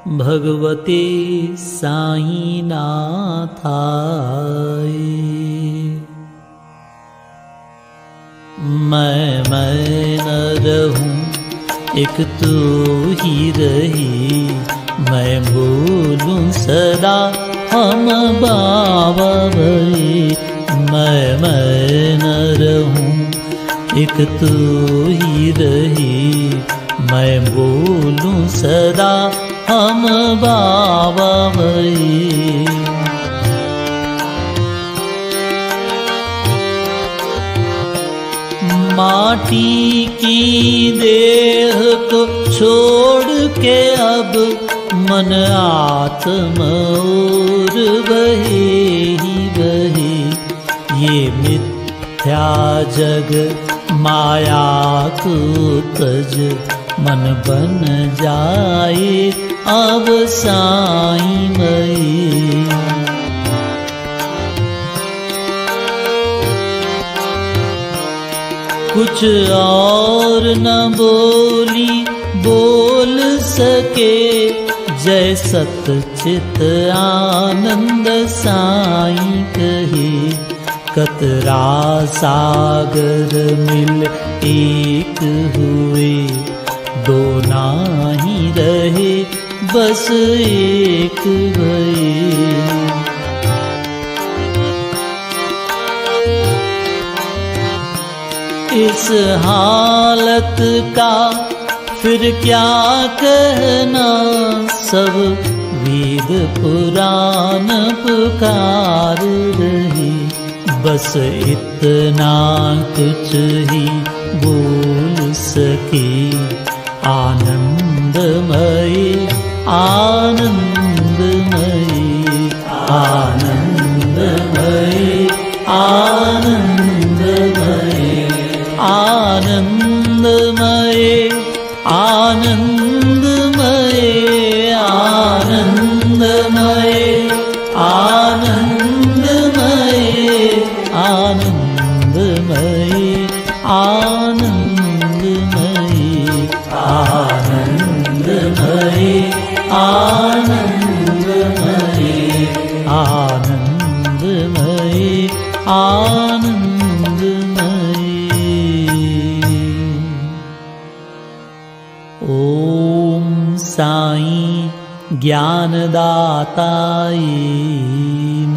भगवते साईं नाथाय। मैं न रहूं एक तू ही रही, मैं बोलूं सदा हम बाबा भई। मैं न रहूं एक तू ही रही, मैं बोलूं सदा हम बाबा भई। माटी की देह को छोड़ के अब मन आत्म और बहे ही बहे। ये मिथ्या जग माया को तज, मन बन जाए अब साईं मई। कुछ और न बोली बोल सके, जय सतचित आनंद साईं कहे। कतरा सागर मिल एक हुए, दो नाही रहे बस एक भई। इस हालत का फिर क्या कहना, सब वेद पुराण पुकार रहे। बस इतना कुछ ही बोल सके, आनंदमय आनंदमय आनंदमय आनंदमय आनंदमय आनंदमय आनंदमय आनंदमय आनंदमय आनंदमय आनंदमय आनंदमय आनंदमय आनंदमय। ओम साईं ज्ञानदाताय